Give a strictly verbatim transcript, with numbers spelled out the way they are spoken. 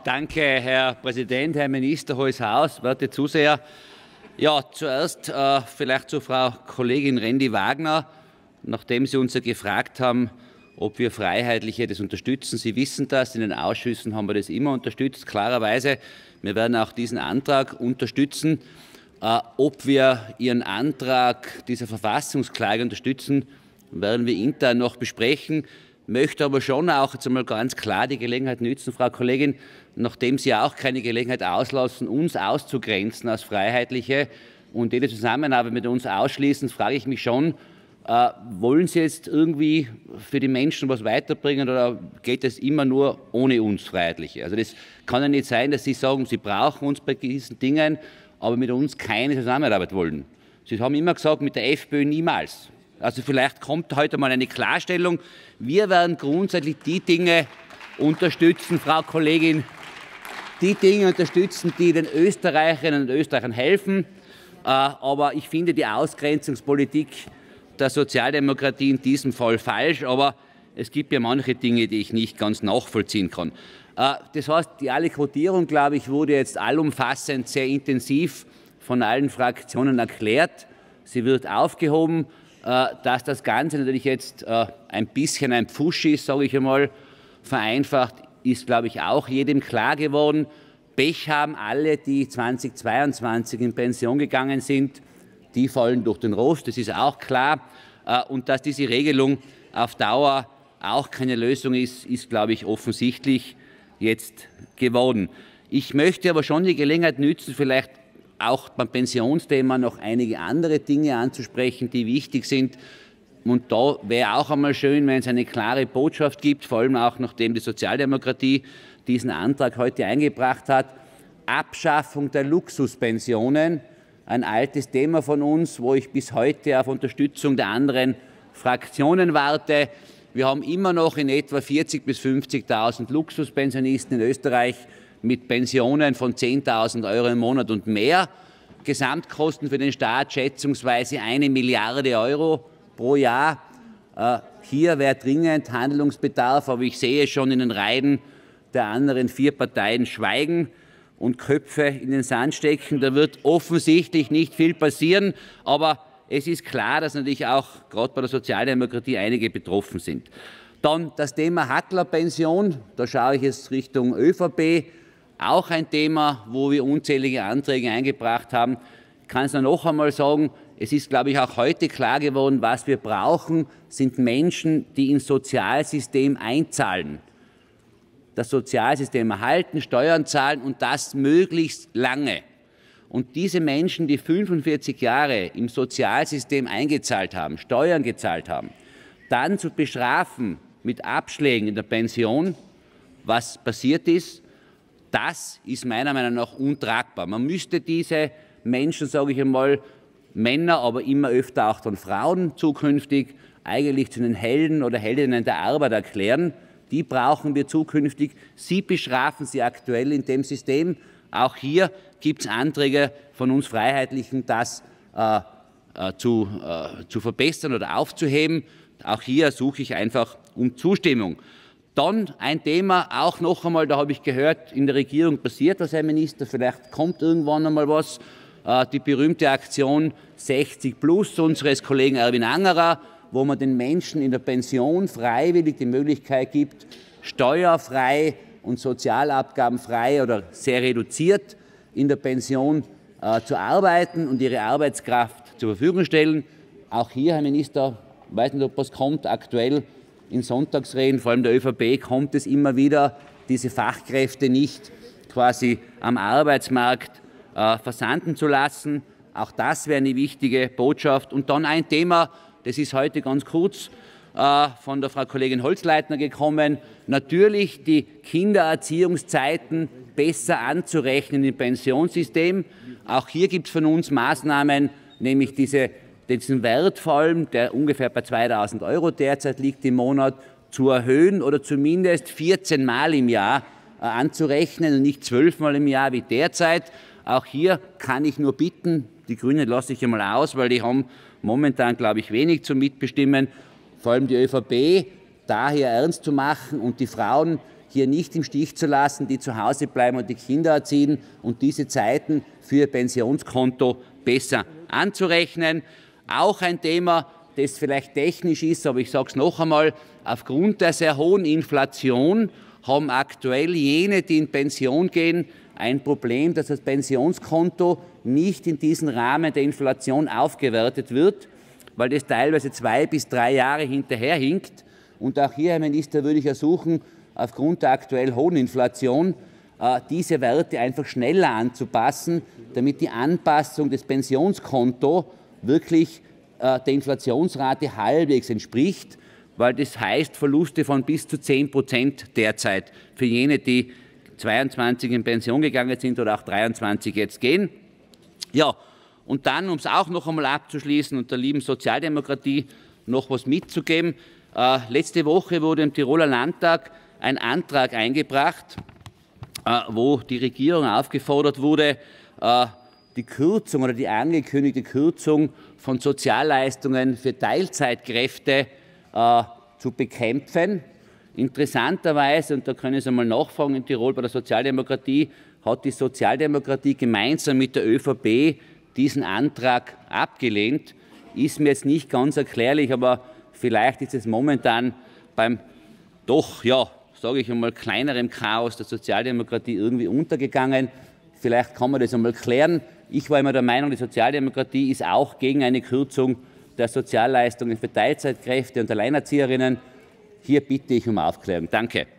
Danke, Herr Präsident, Herr Minister, Hohes Haus, werte Zuseher. Ja, zuerst äh, vielleicht zu Frau Kollegin Rendi-Wagner, nachdem Sie uns ja gefragt haben, ob wir Freiheitliche das unterstützen. Sie wissen das, in den Ausschüssen haben wir das immer unterstützt, klarerweise. Wir werden auch diesen Antrag unterstützen. Äh, ob wir Ihren Antrag dieser Verfassungsklage unterstützen, werden wir intern noch besprechen. Möchte aber schon auch jetzt einmal ganz klar die Gelegenheit nützen, Frau Kollegin, nachdem Sie auch keine Gelegenheit auslassen, uns auszugrenzen als Freiheitliche und jede Zusammenarbeit mit uns ausschließen, frage ich mich schon, äh, wollen Sie jetzt irgendwie für die Menschen was weiterbringen oder geht es immer nur ohne uns Freiheitliche? Also das kann ja nicht sein, dass Sie sagen, Sie brauchen uns bei diesen Dingen, aber mit uns keine Zusammenarbeit wollen. Sie haben immer gesagt, mit der FPÖ niemals. Also vielleicht kommt heute mal eine Klarstellung. Wir werden grundsätzlich die Dinge unterstützen, Frau Kollegin, die Dinge unterstützen, die den Österreicherinnen und Österreichern helfen. Aber ich finde die Ausgrenzungspolitik der Sozialdemokratie in diesem Fall falsch. Aber es gibt ja manche Dinge, die ich nicht ganz nachvollziehen kann. Das heißt, die Allquotierung, glaube ich, wurde jetzt allumfassend sehr intensiv von allen Fraktionen erklärt. Sie wird aufgehoben. Dass das Ganze natürlich jetzt ein bisschen ein Pfusch ist, sage ich einmal, vereinfacht, ist, glaube ich, auch jedem klar geworden. Pech haben alle, die zweitausendzweiundzwanzig in Pension gegangen sind. Die fallen durch den Rost, das ist auch klar. Und dass diese Regelung auf Dauer auch keine Lösung ist, ist, glaube ich, offensichtlich jetzt geworden. Ich möchte aber schon die Gelegenheit nützen, vielleicht auch beim Pensionsthema noch einige andere Dinge anzusprechen, die wichtig sind. Und da wäre auch einmal schön, wenn es eine klare Botschaft gibt, vor allem auch nachdem die Sozialdemokratie diesen Antrag heute eingebracht hat. Abschaffung der Luxuspensionen, ein altes Thema von uns, wo ich bis heute auf Unterstützung der anderen Fraktionen warte. Wir haben immer noch in etwa vierzigtausend bis fünfzigtausend Luxuspensionisten in Österreich mit Pensionen von zehntausend Euro im Monat und mehr. Gesamtkosten für den Staat schätzungsweise eine Milliarde Euro pro Jahr. Äh, hier wäre dringend Handlungsbedarf, aber ich sehe schon in den Reihen der anderen vier Parteien schweigen und Köpfe in den Sand stecken. Da wird offensichtlich nicht viel passieren, aber es ist klar, dass natürlich auch gerade bei der Sozialdemokratie einige betroffen sind. Dann das Thema Hacklerpension, da schaue ich jetzt Richtung ÖVP. Auch ein Thema, wo wir unzählige Anträge eingebracht haben. Ich kann es nur noch einmal sagen, es ist, glaube ich, auch heute klar geworden, was wir brauchen, sind Menschen, die ins Sozialsystem einzahlen. Das Sozialsystem erhalten, Steuern zahlen und das möglichst lange. Und diese Menschen, die fünfundvierzig Jahre im Sozialsystem eingezahlt haben, Steuern gezahlt haben, dann zu bestrafen mit Abschlägen in der Pension, was passiert ist, das ist meiner Meinung nach untragbar. Man müsste diese Menschen, sage ich einmal, Männer, aber immer öfter auch dann Frauen zukünftig eigentlich zu den Helden oder Heldinnen der Arbeit erklären. Die brauchen wir zukünftig. Sie bestrafen sie aktuell in dem System. Auch hier gibt es Anträge von uns Freiheitlichen, das äh, äh, zu, äh, zu verbessern oder aufzuheben. Auch hier suche ich einfach um Zustimmung. Dann ein Thema, auch noch einmal, da habe ich gehört, in der Regierung passiert was, Herr Minister, vielleicht kommt irgendwann einmal was, äh, die berühmte Aktion sechzig plus unseres Kollegen Erwin Angerer, wo man den Menschen in der Pension freiwillig die Möglichkeit gibt, steuerfrei und sozialabgabenfrei oder sehr reduziert in der Pension äh, zu arbeiten und ihre Arbeitskraft zur Verfügung stellen. Auch hier, Herr Minister, ich weiß nicht, ob was kommt, aktuell in Sonntagsreden, vor allem der ÖVP, kommt es immer wieder, diese Fachkräfte nicht quasi am Arbeitsmarkt äh, versanden zu lassen. Auch das wäre eine wichtige Botschaft. Und dann ein Thema, das ist heute ganz kurz äh, von der Frau Kollegin Holzleitner gekommen, natürlich die Kindererziehungszeiten besser anzurechnen im Pensionssystem. Auch hier gibt es von uns Maßnahmen, nämlich diese diesen Wert vor allem, der ungefähr bei zweitausend Euro derzeit liegt im Monat, zu erhöhen oder zumindest vierzehn Mal im Jahr äh, anzurechnen und nicht zwölf Mal im Jahr wie derzeit. Auch hier kann ich nur bitten, die Grünen lasse ich einmal aus, weil die haben momentan, glaube ich, wenig zum Mitbestimmen, vor allem die ÖVP, daher ernst zu machen und die Frauen hier nicht im Stich zu lassen, die zu Hause bleiben und die Kinder erziehen und diese Zeiten für ihr Pensionskonto besser anzurechnen. Auch ein Thema, das vielleicht technisch ist, aber ich sage es noch einmal, aufgrund der sehr hohen Inflation haben aktuell jene, die in Pension gehen, ein Problem, dass das Pensionskonto nicht in diesen Rahmen der Inflation aufgewertet wird, weil das teilweise zwei bis drei Jahre hinterherhinkt. Und auch hier, Herr Minister, würde ich ersuchen, aufgrund der aktuell hohen Inflation diese Werte einfach schneller anzupassen, damit die Anpassung des Pensionskontos wirklich der Inflationsrate halbwegs entspricht, weil das heißt Verluste von bis zu zehn Prozent derzeit für jene, die zweiundzwanzig in Pension gegangen sind oder auch dreiundzwanzig jetzt gehen. Ja, und dann, um es auch noch einmal abzuschließen und der lieben Sozialdemokratie noch was mitzugeben, äh, letzte Woche wurde im Tiroler Landtag ein Antrag eingebracht, äh, wo die Regierung aufgefordert wurde, äh, die Kürzung oder die angekündigte Kürzung von Sozialleistungen für Teilzeitkräfte äh, zu bekämpfen. Interessanterweise, und da können Sie einmal nachfragen in Tirol bei der Sozialdemokratie, hat die Sozialdemokratie gemeinsam mit der ÖVP diesen Antrag abgelehnt. Ist mir jetzt nicht ganz erklärlich, aber vielleicht ist es momentan beim doch, ja, sage ich einmal, kleineren Chaos der Sozialdemokratie irgendwie untergegangen. Vielleicht kann man das einmal klären. Ich war immer der Meinung, die Sozialdemokratie ist auch gegen eine Kürzung der Sozialleistungen für Teilzeitkräfte und Alleinerzieherinnen. Hier bitte ich um Aufklärung. Danke.